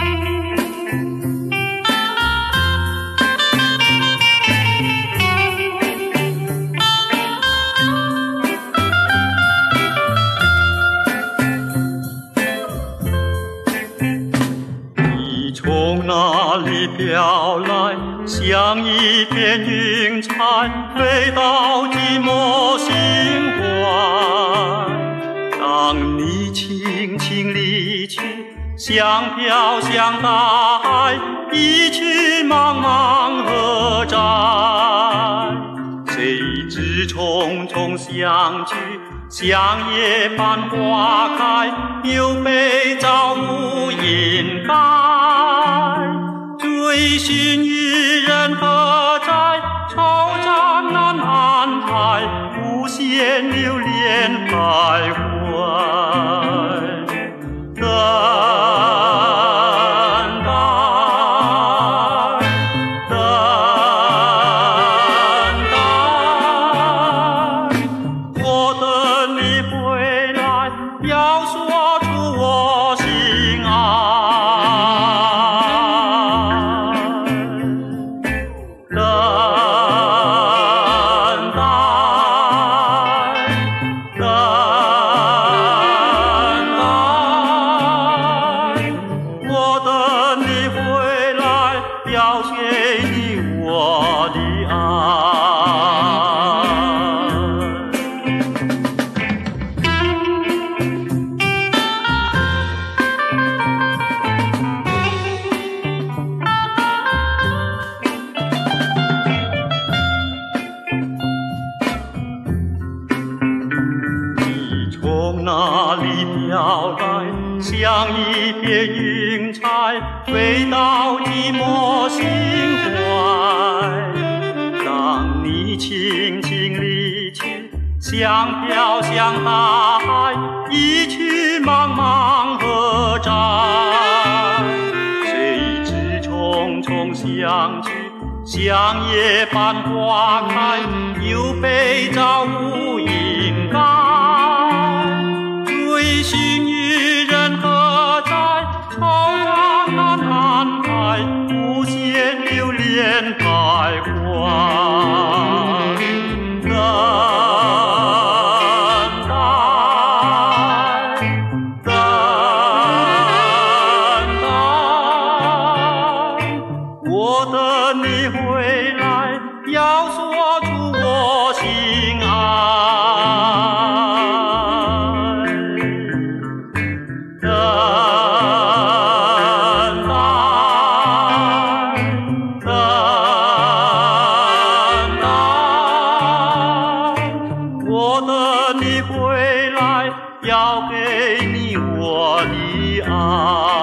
从哪里飘来，像一片云彩，飞到寂寞心怀。当你轻轻离去，像飘向大海，一去茫茫何在？谁知匆匆相聚，像叶般花开，又被朝暮掩盖。追寻一人何在？惆怅难安排，无限留恋徘徊。等待，等待，我等你回来，要说出我心爱。要给你我的爱。你从哪里飘来，像一片云彩，飞到寂寞心怀。当你轻轻离去，像飘向大海，一去茫茫何在？谁知匆匆相聚，像叶般花开，又被朝暮掩盖。追寻一人何在？惆怅难安排，无限留恋徘徊。等待，等待，我等你回来，要说出我心爱。我等你回来，要给你我的爱。